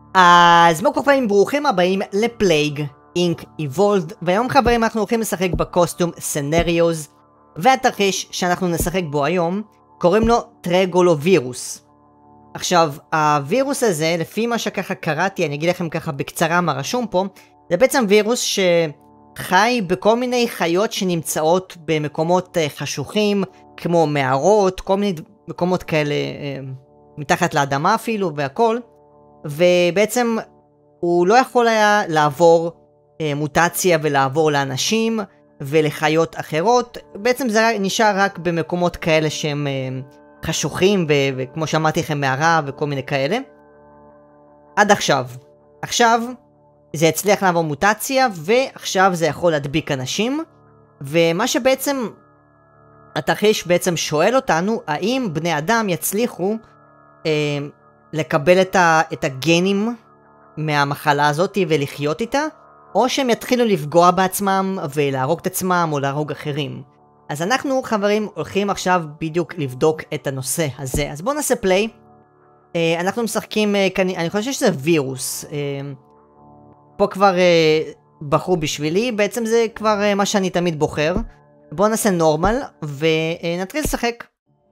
אז חברים, ברוכים הבאים לפלייג אינק איבולד, והיום חברים אנחנו הולכים לשחק בקוסטום סנריוז, והתרחיש שאנחנו נשחק בו היום קוראים לו טרגולווירוס. עכשיו, הווירוס הזה, לפי מה שככה קראתי, אני אגיד לכם ככה בקצרה מה רשום פה, זה בעצם וירוס שחי בכל מיני חיות שנמצאות במקומות חשוכים, כמו מערות, כל מיני מקומות כאלה מתחת לאדמה אפילו והכל. ובעצם הוא לא יכול היה לעבור מוטציה ולעבור לאנשים ולחיות אחרות. בעצם זה נשאר רק במקומות כאלה שהם חשוכים וכמו שאמרתי לכם מערה וכל מיני כאלה. עד עכשיו. עכשיו זה הצליח לעבור מוטציה ועכשיו זה יכול להדביק אנשים. ומה שבעצם התרחיש בעצם שואל אותנו, האם בני אדם יצליחו לקבל את הגנים מהמחלה הזאת ולחיות איתה, או שהם יתחילו לפגוע בעצמם ולהרוג את עצמם או להרוג אחרים. אז אנחנו חברים הולכים עכשיו בדיוק לבדוק את הנושא הזה. אז בואו נעשה פליי. אנחנו משחקים, אני חושב שזה וירוס. פה כבר בחרו בשבילי, בעצם זה כבר מה שאני תמיד בוחר. בואו נעשה נורמל ונתחיל לשחק.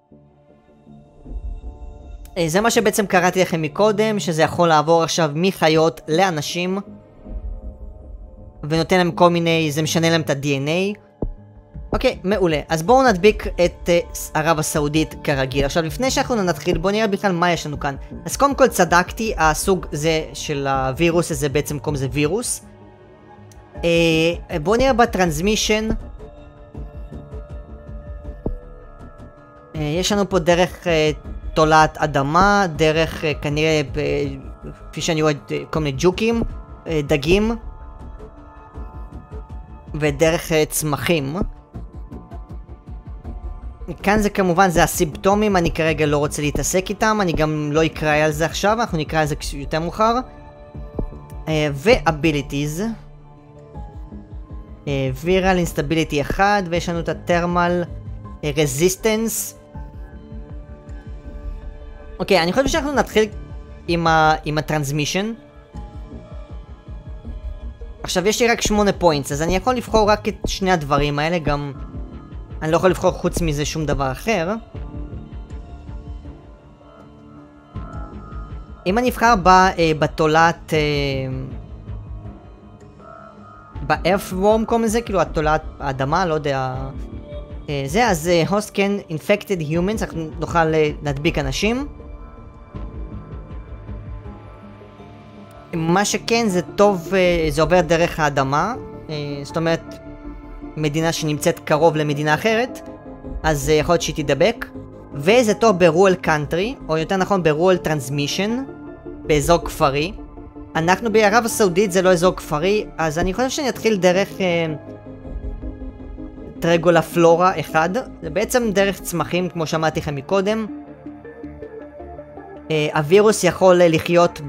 זה מה שבעצם קראתי לכם מקודם, שזה יכול לעבור עכשיו מחיות לאנשים ונותן להם כל מיני, זה משנה להם את ה-DNA. אוקיי, מעולה. אז בואו נדביק את ערב הסעודית כרגיל. עכשיו לפני שאנחנו נתחיל, בואו נראה בכלל מה יש לנו כאן. אז קודם כל צדקתי, הסוג זה של הווירוס הזה בעצם קוראים זה וירוס. בואו נראה בטרנסמישן. יש לנו פה דרך תולעת אדמה, דרך כנראה, כפי שאני רואה, כל מיני ג'וקים, דגים, ודרך צמחים. כאן זה כמובן, זה הסימפטומים, אני כרגע לא רוצה להתעסק איתם, אני גם לא אקרא על זה עכשיו, אנחנו נקרא על זה יותר מאוחר. ו-abilities. viral instability 1, ויש לנו את ה-thermal resistance. אוקיי, אני חושב שאנחנו נתחיל עם הטרנסמישן. עכשיו יש לי רק 8 פוינטס, אז אני יכול לבחור רק את שני הדברים האלה, גם אני לא יכול לבחור חוץ מזה שום דבר אחר. אם אני אבחר בתולעת, ב-earthworm קוראים לזה, כאילו התולעת האדמה, לא יודע, זה, אז host can infected humans, אנחנו נוכל להדביק אנשים. מה שכן זה טוב, זה עובר דרך האדמה, זאת אומרת מדינה שנמצאת קרוב למדינה אחרת, אז יכול להיות שהיא תדבק. וזה טוב ברול קאנטרי, או יותר נכון ברול טרנסמישן, באזור כפרי. אנחנו בערב הסעודית, זה לא אזור כפרי, אז אני חושב שאני אתחיל דרך טרגולפלורה 1, זה בעצם דרך צמחים כמו שאמרתי לכם מקודם. הווירוס יכול לחיות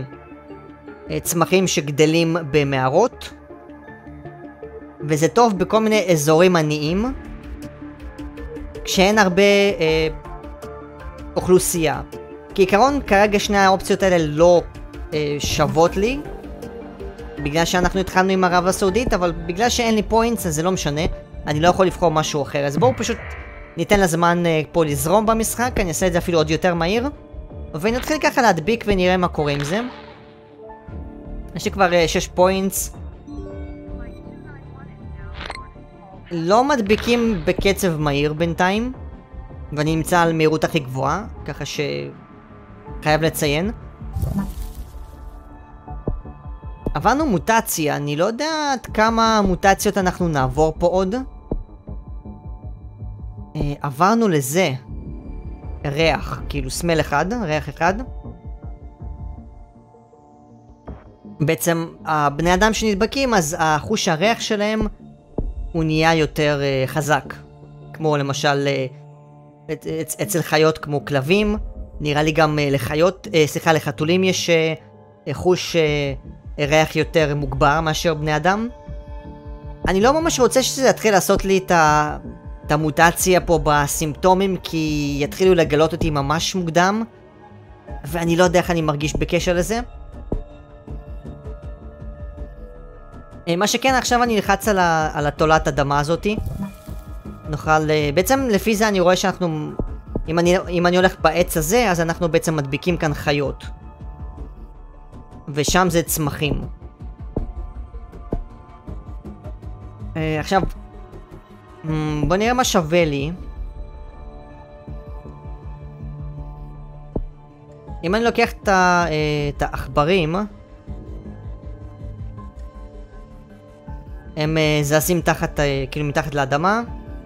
צמחים שגדלים במערות, וזה טוב בכל מיני אזורים עניים כשאין הרבה אוכלוסייה. כעיקרון כרגע שני האופציות האלה לא שוות לי, בגלל שאנחנו התחלנו עם ערב הסעודית, אבל בגלל שאין לי פוינטס אז זה לא משנה, אני לא יכול לבחור משהו אחר. אז בואו פשוט ניתן לזמן פה לזרום במשחק, אני אעשה את זה אפילו עוד יותר מהיר, ונתחיל ככה להדביק ונראה מה קורה עם זה. יש לי כבר 6 פוינטס. לא מדביקים בקצב מהיר בינתיים, ואני נמצא על מהירות הכי גבוהה, ככה שחייב לציין. עברנו מוטציה, אני לא יודע עד כמה מוטציות אנחנו נעבור פה עוד. עברנו לזה ריח, כאילו סמל אחד, ריח אחד. בעצם הבני אדם שנדבקים, אז החוש הריח שלהם הוא נהיה יותר חזק. כמו למשל אצל חיות כמו כלבים, נראה לי גם לחתולים יש חוש ריח יותר מוגבר מאשר בני אדם. אני לא ממש רוצה שזה יתחיל לעשות לי את המוטציה פה בסימפטומים, כי יתחילו לגלות אותי ממש מוקדם, ואני לא יודע איך אני מרגיש בקשר לזה. מה שכן, עכשיו אני אלחץ על התולעת אדמה הזאתי. נוכל, בעצם לפי זה אני רואה שאנחנו, אם אני הולך בעץ הזה, אז אנחנו בעצם מדביקים כאן חיות. ושם זה צמחים. עכשיו, בוא נראה מה שווה לי. אם אני לוקח את העכברים, הם זזים תחת, כאילו מתחת לאדמה,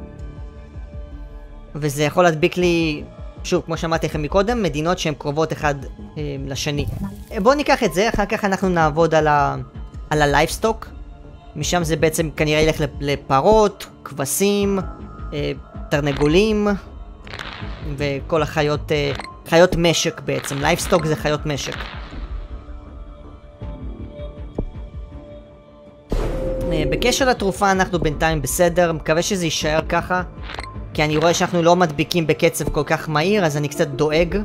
וזה יכול להדביק לי, שוב, כמו שאמרתי לכם מקודם, מדינות שהן קרובות אחד לשני. בואו ניקח את זה, אחר כך אנחנו נעבוד על הלייבסטוק. משם זה בעצם כנראה ילך לפרות, כבשים, תרנגולים, וכל החיות, חיות משק בעצם. לייבסטוק זה חיות משק. בקשר לתרופה אנחנו בינתיים בסדר, מקווה שזה יישאר ככה, כי אני רואה שאנחנו לא מדביקים בקצב כל כך מהיר, אז אני קצת דואג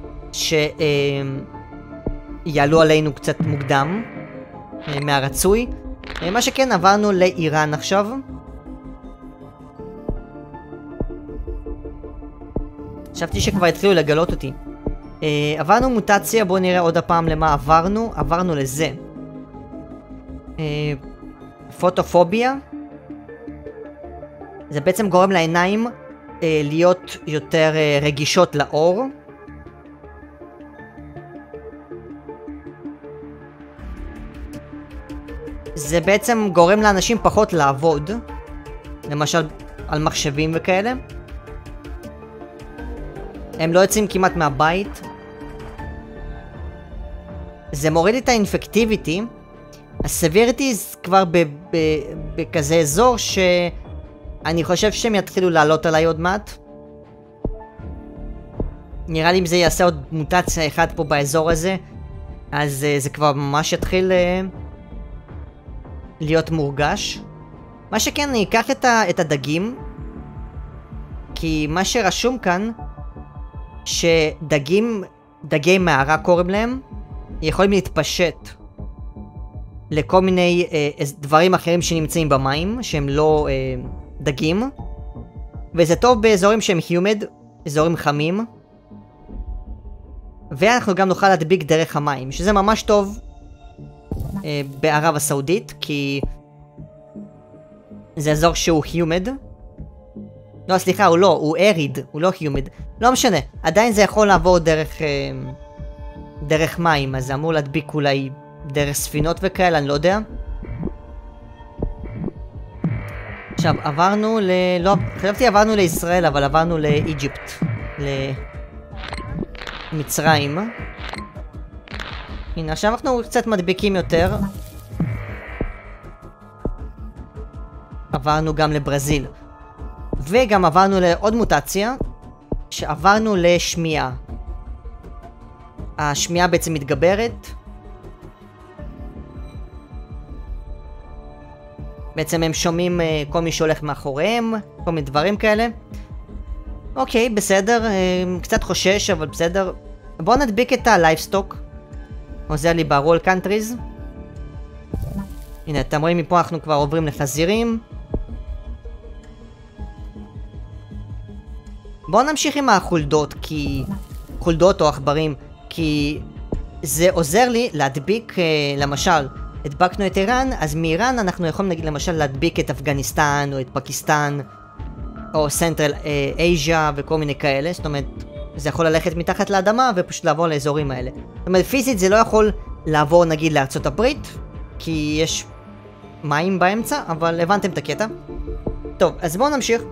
שיעלו עלינו קצת מוקדם מהרצוי. מה שכן, עברנו לאיראן עכשיו. חשבתי שכבר התחילו לגלות אותי. עברנו מוטציה, בואו נראה עוד הפעם למה עברנו. עברנו לזה. פוטופוביה. זה בעצם גורם לעיניים להיות יותר רגישות לאור. זה בעצם גורם לאנשים פחות לעבוד, למשל על מחשבים וכאלה. הם לא יוצאים כמעט מהבית. זה מוריד את האינפקטיביטי. הסביריטי כבר בכזה אזור שאני חושב שהם יתחילו לעלות עליי עוד מעט. נראה לי אם זה יעשה עוד מוטציה אחת פה באזור הזה, אז זה כבר ממש יתחיל להיות מורגש. מה שכן, אני אקח את הדגים, כי מה שרשום כאן, שדגים, דגי מערה קוראים להם, יכולים להתפשט לכל מיני דברים אחרים שנמצאים במים, שהם לא דגים. וזה טוב באזורים שהם humid, אזורים חמים. ואנחנו גם נוכל להדביק דרך המים, שזה ממש טוב בערב הסעודית, כי זה אזור שהוא humid. לא, סליחה, הוא לא, הוא אריד, הוא לא humid. לא משנה, עדיין זה יכול לעבור דרך מים, אז זה אמור להדביק אולי דרך ספינות וכאלה, אני לא יודע. עכשיו, עברנו לא, חשבתי עברנו לישראל, אבל עברנו לאיג'יפט. למצרים. הנה, עכשיו אנחנו קצת מדביקים יותר. עברנו גם לברזיל. וגם עברנו לעוד מוטציה, שעברנו לשמיעה. השמיעה בעצם מתגברת. בעצם הם שומעים כל מי שהולך מאחוריהם, כל מיני דברים כאלה. אוקיי, בסדר, קצת חושש, אבל בסדר. בואו נדביק את הלייבסטוק. עוזר לי ברול קאנטריז. הנה, אתם רואים מפה אנחנו כבר עוברים לחזירים. בואו נמשיך עם החולדות, חולדות או עכברים, כי זה עוזר לי להדביק, למשל, הדבקנו את איראן, אז מאיראן אנחנו יכולים למשל להדביק את אפגניסטן או את פקיסטן או סנטרל אייז'ה וכל מיני כאלה. זאת אומרת, זה יכול ללכת מתחת לאדמה ופשוט לעבור לאזורים האלה. זאת אומרת, פיזית זה לא יכול לעבור נגיד לארצות הברית, כי יש מים באמצע, אבל הבנתם את הקטע. טוב, אז בואו נמשיך.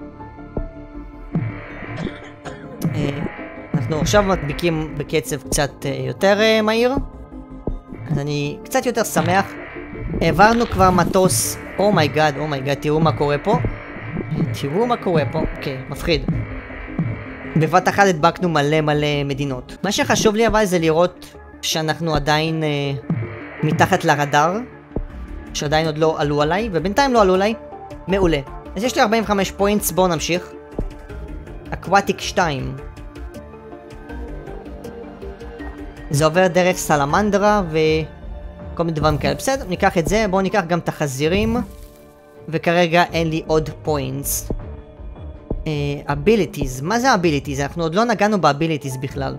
אנחנו עכשיו מדביקים בקצב קצת יותר מהיר, אז אני קצת יותר שמח. העברנו כבר מטוס. אומייגאד, תראו מה קורה פה. תראו מה קורה פה. אוקיי, מפחיד. בבת אחת הדבקנו מלא מדינות. מה שחשוב לי אבל זה לראות שאנחנו עדיין מתחת לרדאר, שעדיין עוד לא עלו עליי, ובינתיים לא עלו עליי. מעולה. אז יש לי 45 פוינטס, בואו נמשיך. אקוואטיק 2. זה עובר דרך סלמנדרה כל מיני דברים כאלה. בסדר, ניקח את זה, בואו ניקח גם את החזירים. וכרגע אין לי עוד points. abilities, מה זה abilities? אנחנו עוד לא נגענו ב-abilities בכלל.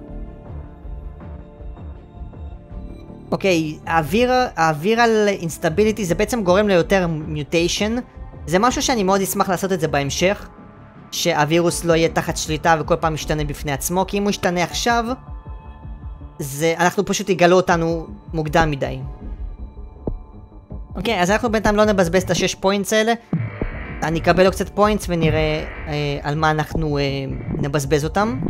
אוקיי, האוויר על instability זה בעצם גורם ליותר mutation. זה משהו שאני מאוד אשמח לעשות את זה בהמשך. שהווירוס לא יהיה תחת שליטה וכל פעם ישתנה בפני עצמו, כי אם הוא ישתנה עכשיו, אנחנו פשוט יגלו אותנו מוקדם מדי. אוקיי, אז אנחנו בינתיים לא נבזבז את ה6 פוינטס האלה. אני אקבל לו קצת פוינטס ונראה על מה אנחנו נבזבז אותם.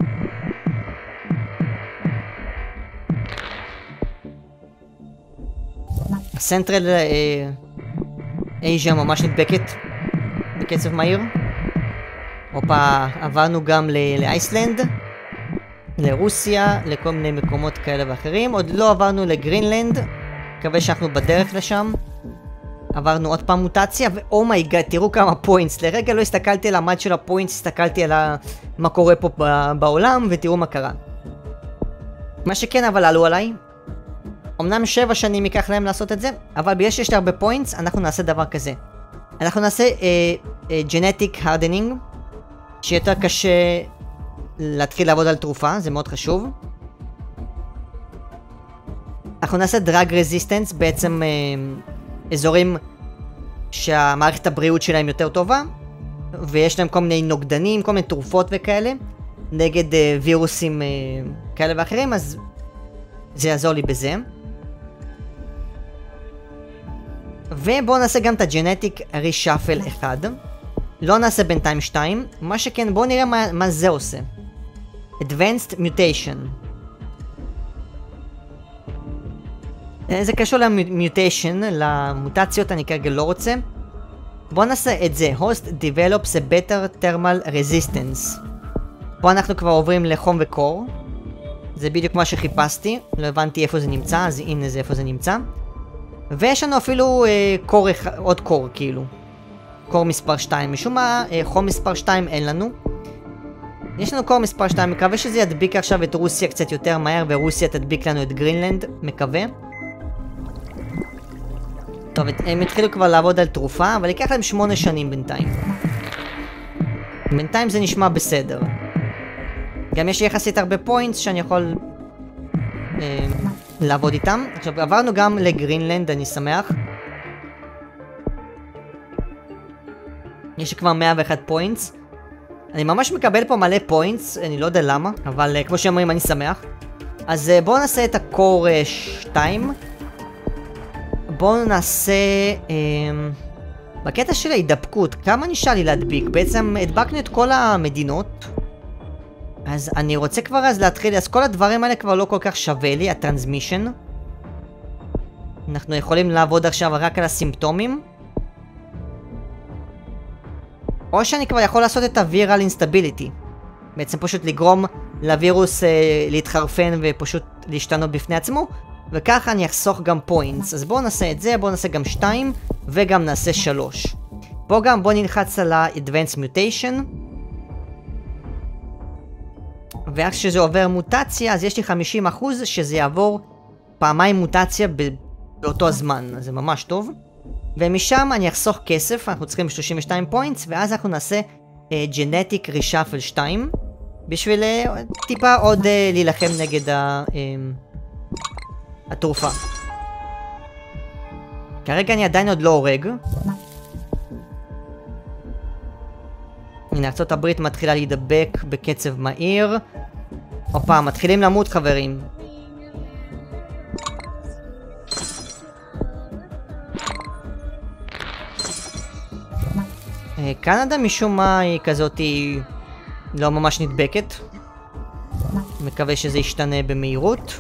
הסנטרל אייז'ה ממש נדבקת בקצב מהיר. הופה, עברנו גם לאייסלנד, לרוסיה, לכל מיני מקומות כאלה ואחרים. עוד לא עברנו לגרינלנד, מקווה שאנחנו בדרך לשם. עברנו עוד פעם מוטציה, ואומייגאד, תראו כמה פוינטס. לרגע לא הסתכלתי על המד של הפוינטס, הסתכלתי על מה קורה פה בעולם, ותראו מה קרה. מה שכן אבל עלו עליי, אמנם 7 שנים ייקח להם לעשות את זה, אבל בגלל שיש לי הרבה פוינטס, אנחנו נעשה דבר כזה. אנחנו נעשה genetic hardening, שיותר קשה להתחיל לעבוד על תרופה, זה מאוד חשוב. אנחנו נעשה drug resistance, בעצם אזורים שהמערכת הבריאות שלהם יותר טובה, ויש להם כל מיני נוגדנים, כל מיני תרופות וכאלה, נגד וירוסים כאלה ואחרים, אז זה יעזור לי בזה. ובואו נעשה גם את הג'נטיק רישאפל 1. לא נעשה בינתיים 2. מה שכן, בואו נראה מה זה עושה. Advanced Mutation. זה קשור למיוטיישן, למוטציות, אני כרגע לא רוצה. בואו נעשה את זה. Host develops a better thermal resistance. פה אנחנו כבר עוברים לחום וקור. זה בדיוק מה שחיפשתי. לא הבנתי איפה זה נמצא, אז הנה זה איפה זה נמצא. ויש לנו אפילו עוד קור כאילו. קור מספר 2. משום מה, חום מספר 2 אין לנו. יש לנו קור מספר 2. מקווה שזה ידביק עכשיו את רוסיה קצת יותר מהר, ורוסיה תדביק לנו את גרינלנד. מקווה. טוב, הם התחילו כבר לעבוד על תרופה, אבל ייקח להם 8 שנים בינתיים. בינתיים זה נשמע בסדר. גם יש לי יחסית הרבה פוינטס שאני יכול לעבוד איתם. עכשיו עברנו גם לגרינלנד, אני שמח. יש כבר 101 פוינטס. אני ממש מקבל פה מלא פוינטס, אני לא יודע למה, אבל כמו שאומרים אני שמח. אז בואו נעשה את הקור 2. בואו נעשה בקטע של ההידבקות, כמה נשאר לי להדביק? בעצם הדבקנו את כל המדינות. אז אני רוצה כבר אז להתחיל, אז כל הדברים האלה כבר לא כל כך שווה לי, הטרנסמישן. אנחנו יכולים לעבוד עכשיו רק על הסימפטומים. או שאני כבר יכול לעשות את הווירל אינסטביליטי. בעצם פשוט לגרום לווירוס להתחרפן ופשוט להשתנות בפני עצמו. וככה אני אחסוך גם פוינטס. אז בואו נעשה את זה, בואו נעשה גם 2 וגם נעשה 3. פה גם בואו נלחץ על ה-Advanced Mutation. ואיך שזה עובר מוטציה, אז יש לי 50% שזה יעבור פעמיים מוטציה באותו הזמן. אז זה ממש טוב. ומשם אני אחסוך כסף, אנחנו צריכים 32 פוינטס, ואז אנחנו נעשה Genetic Reshuffle 2, בשביל טיפה עוד להילחם נגד התרופה. כרגע אני עדיין עוד לא הורג. הנה, ארצות הברית מתחילה להידבק בקצב מהיר. הופה, מתחילים למות חברים. קנדה משום מה היא כזאת, היא לא ממש נדבקת. מקווה שזה ישתנה במהירות.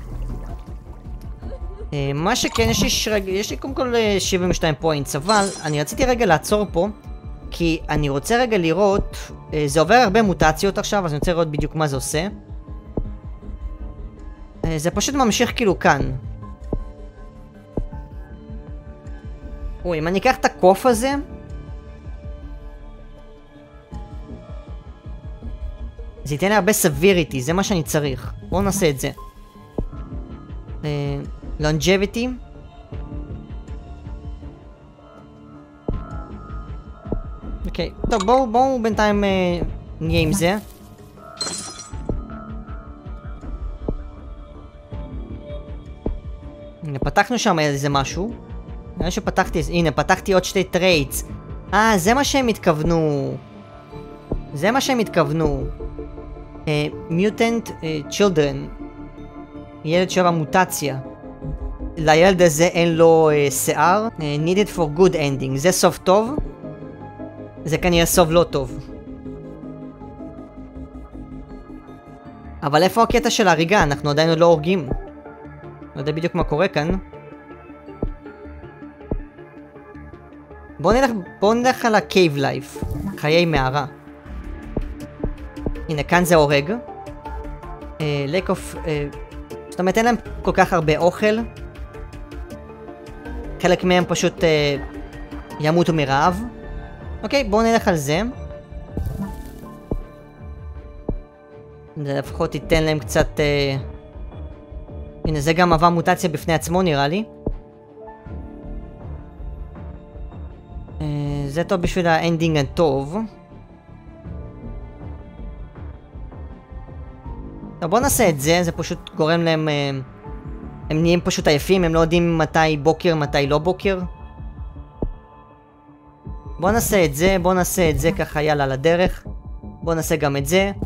מה שכן, יש לי קודם כל 72 פוינטס, אבל אני רציתי רגע לעצור פה, כי אני רוצה רגע לראות, זה עובר הרבה מוטציות עכשיו, אז אני רוצה לראות בדיוק מה זה עושה. זה פשוט ממשיך כאילו כאן. אם אני אקח את הקוף הזה, זה ייתן לי הרבה סביריטי, זה מה שאני צריך. בואו נעשה את זה. longevity. אוקיי, טוב בואו בינתיים נהיה עם זה. הנה, פתחנו שם איזה משהו. נראה שפתחתי, הנה, פתחתי עוד 2 טרייטס. זה מה שהם התכוונו. זה מה שהם התכוונו. Mutant Children. ילד שבא מוטציה. לילד הזה אין לו שיער. Needed for good ending. זה סוף טוב. זה כנראה סוף לא טוב. אבל איפה הקטע של ההריגה? אנחנו עדיין עוד לא הורגים. לא יודע בדיוק מה קורה כאן. בואו נלך על ה-Cave Life. חיי מערה. הנה, כאן זה הורג. Lake of... זאת אומרת, אין להם כל כך הרבה אוכל. חלק מהם פשוט ימותו מרעב. אוקיי, בואו נלך על זה. זה לפחות ייתן להם קצת... הנה, זה גם עבר מוטציה בפני עצמו נראה לי. זה טוב בשביל האנדינג הטוב. טוב, בואו נעשה את זה, זה פשוט גורם להם... הם נהיים פשוט עייפים, הם לא יודעים מתי בוקר, מתי לא בוקר. בואו נעשה את זה, בואו נעשה את זה ככה, יאללה, לדרך. בואו נעשה גם את זה.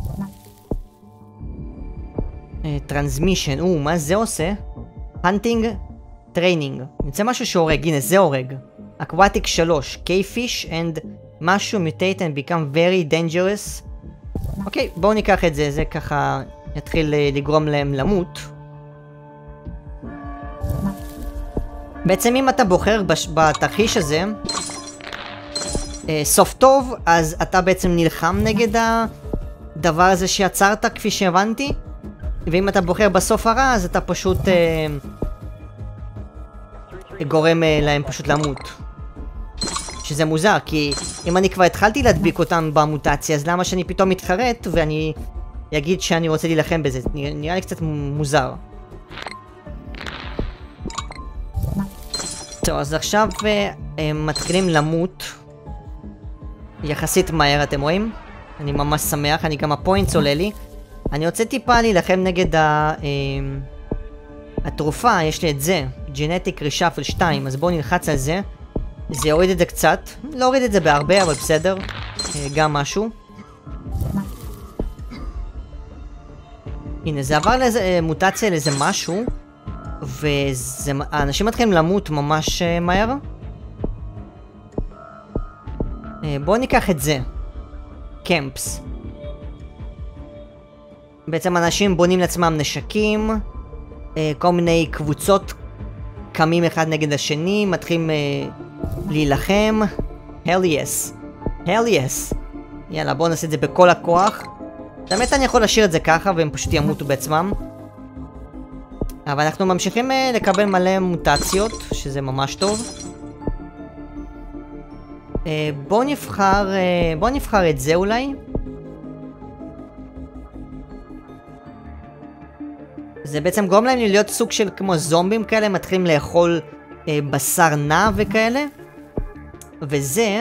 טרנסמישן, מה זה עושה? Hunting, Training. נמצא משהו שהורג, הנה זה הורג. Aquatic 3, K-Fish and משהו mutate and become very dangerous. אוקיי, בואו ניקח את זה, זה ככה יתחיל לגרום להם למות. בעצם אם אתה בוחר בתרחיש הזה סוף טוב, אז אתה בעצם נלחם נגד הדבר הזה שיצרת כפי שהבנתי. ואם אתה בוחר בסוף הרע, אז אתה פשוט גורם להם פשוט למות. שזה מוזר, כי אם אני כבר התחלתי להדביק אותם במוטציה, אז למה שאני פתאום מתחרט ואני אגיד שאני רוצה להילחם בזה? נראה לי קצת מוזר. טוב, אז עכשיו מתחילים למות יחסית מהר, אתם רואים? אני ממש שמח, אני גם הפוינטס עולה לי. אני רוצה טיפה להילחם נגד התרופה, יש לי את זה, ג'נטיק רישאפל 2, אז בואו נלחץ על זה. זה יוריד את זה קצת, לא הוריד את זה בהרבה, אבל בסדר, גם משהו. הנה, זה עבר לאיזה מוטציה לאיזה משהו, והאנשים מתחילים למות ממש מהר. בואו ניקח את זה, קמפס. בעצם אנשים בונים לעצמם נשקים, כל מיני קבוצות קמים אחד נגד השני, מתחילים להילחם. Hell yes. Hell yes. יאללה, בואו נעשה את זה בכל הכוח. באמת אני יכול להשאיר את זה ככה והם פשוט ימותו בעצמם. אבל אנחנו ממשיכים לקבל מלא מוטציות, שזה ממש טוב. בואו נבחר את זה אולי. זה בעצם גורם להם להיות סוג של כמו זומבים כאלה, מתחילים לאכול בשר נע וכאלה. וזה...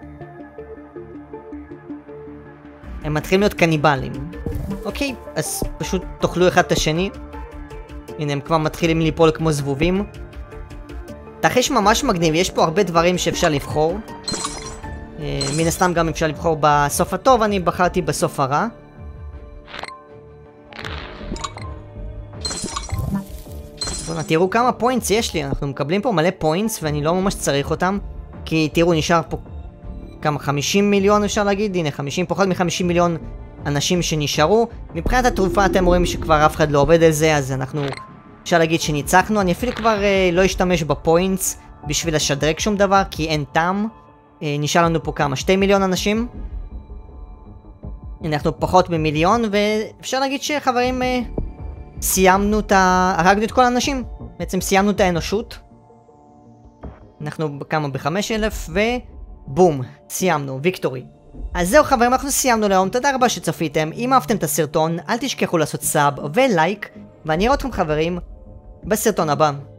הם מתחילים להיות קניבלים. אוקיי, אז פשוט תאכלו אחד את השני. הנה, הם כבר מתחילים ליפול כמו זבובים. תרחיש ממש מגניב, יש פה הרבה דברים שאפשר לבחור. מן הסתם גם אפשר לבחור בסוף הטוב, אני בחרתי בסוף הרע. תראו כמה פוינטס יש לי, אנחנו מקבלים פה מלא פוינטס ואני לא ממש צריך אותם. כי תראו, נשאר פה כמה 50 מיליון אפשר להגיד, הנה 50, פחות מ-50 מיליון אנשים שנשארו. מבחינת התרופה אתם רואים שכבר אף אחד לא עובד על זה, אז אנחנו אפשר להגיד שניצחנו. אני אפילו כבר לא אשתמש בפוינטס בשביל לשדרג שום דבר, כי אין טעם. נשאר לנו פה כמה, 2 מיליון אנשים. הנה אנחנו פחות ממיליון, ואפשר להגיד שחברים... סיימנו הרגנו את כל האנשים. בעצם סיימנו את האנושות. אנחנו כמה ב-5,000 ובום, סיימנו, ויקטורי. אז זהו חברים, אנחנו סיימנו להיום, תודה רבה שצפיתם. אם אהבתם את הסרטון, אל תשכחו לעשות סאב ולייק, ואני אראה אתכם חברים בסרטון הבא.